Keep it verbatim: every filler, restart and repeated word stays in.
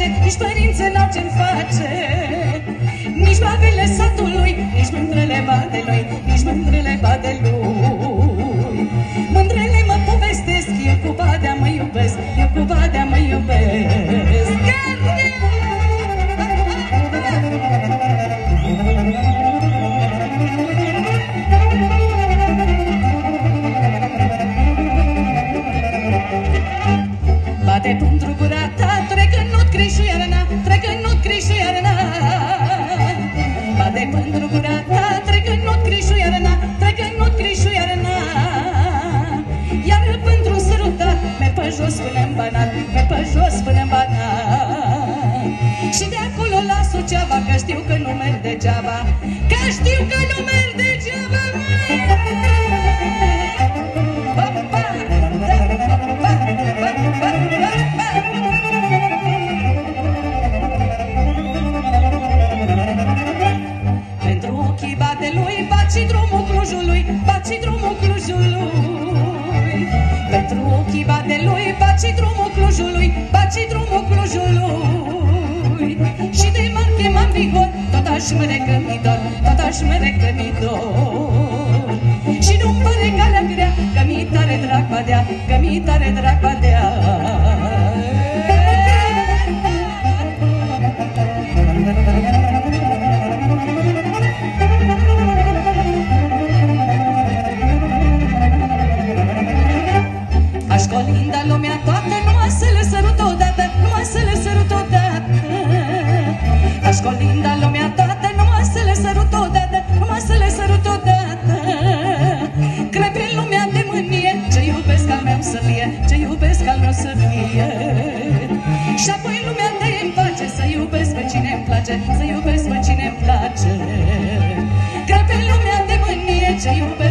nici părinții n-au ce-mi face. Nici babele satului, nici mândrele badelui, nici mândrele badelui. Mândrele mă povestesc, eu cu badea mă iubesc, eu cu badea mă iubesc. Bate pentru gura ta, trecând-nu-t crișuiarna, trecând-nu-t crișuiarna. Bate pentru gura ta, trecând-nu-t crișuiarna, trecând-nu-t crișuiarna. Iar pentru-un sărutat, merg pe jos până-n Banat, merg pe jos până-n Banat. Și de acolo la Suceava, că știu că nu merg degeaba, că știu că nu merg degeaba. Pentru ochii badelui, bat și drumul Clujului, bat și drumul Clujului. Pentru ochii badelui, bat și drumul Clujului, bat și drumul Clujului. Și de m-ar chema în vigor, tot aș mărecă mi dor, tot aș mărecă mi dor. Și nu-mi pare calea grea, că mi tare drag badea, că mi tare drag badea. Aș colinda lumea toată, numai să le sărut odată, numai să le sărut odată. Aș colinda lumea toată, numai să le sărut odată, numai să le sărut odată. Cred prin lumea de mânie, ce iubesc al meu să fie, ce iubesc al meu să fie. Și apoi lumea dă-i-mi pace, să iubesc pe cine-mi place, să iubesc pe cine-mi place. Cred prin lumea de mânie, ce iubesc